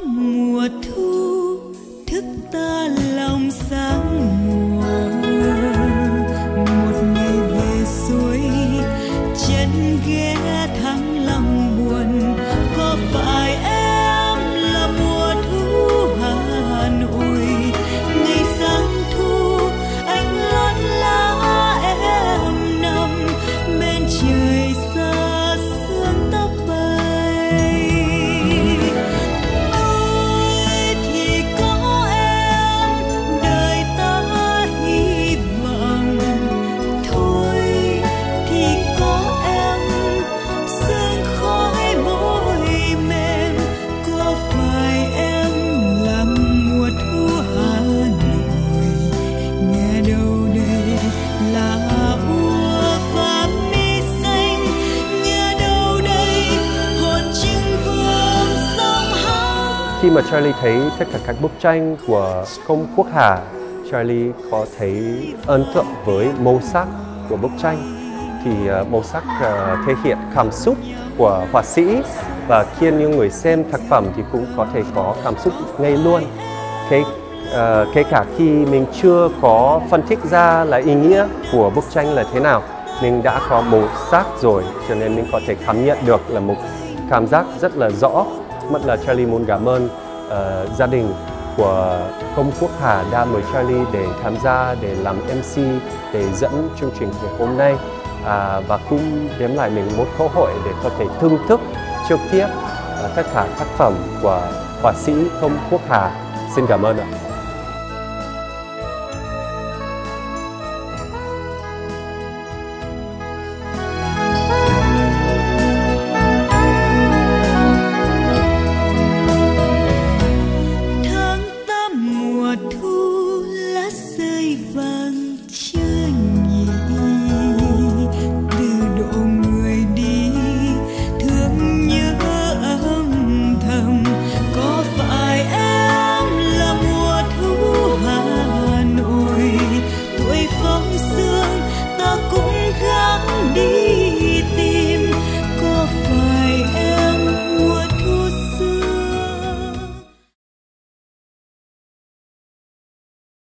mùa thu thức ta lòng sáng mùa, một ngày về xuôi chân ghé thắng lòng buồn. Có phải em là mùa thu Hà Nội, ngày sáng thu anh lót lá em nằm bên trời xa sương tóc bay. Ôi thì có em đời ta hy vọng, thôi thì có em sương khói môi mềm. Có phải em là mùa thu Hà Nội, nghe đâu đây là úa và mi xanh, nghe đâu đây hồn chim vương sông hát. Khi mà Charlie thấy tất cả các bức tranh của Công Quốc Hà, Charlie có thấy ấn tượng với màu sắc của bức tranh. Thì màu sắc thể hiện cảm xúc của họa sĩ, và khi những người xem tác phẩm thì cũng có thể có cảm xúc ngay luôn. Kể cả khi mình chưa có phân tích ra là ý nghĩa của bức tranh là thế nào, mình đã có màu sắc rồi, cho nên mình có thể cảm nhận được là một cảm giác rất là rõ. Mất là Charlie muốn cảm ơn gia đình của Công Quốc Hà đã mời Charlie để tham gia, để làm MC, để dẫn chương trình ngày hôm nay, và cũng đem lại mình một cơ hội để có thể thưởng thức trực tiếp tất cả tác phẩm của họa sĩ Công Quốc Hà. Xin cảm ơn ạ.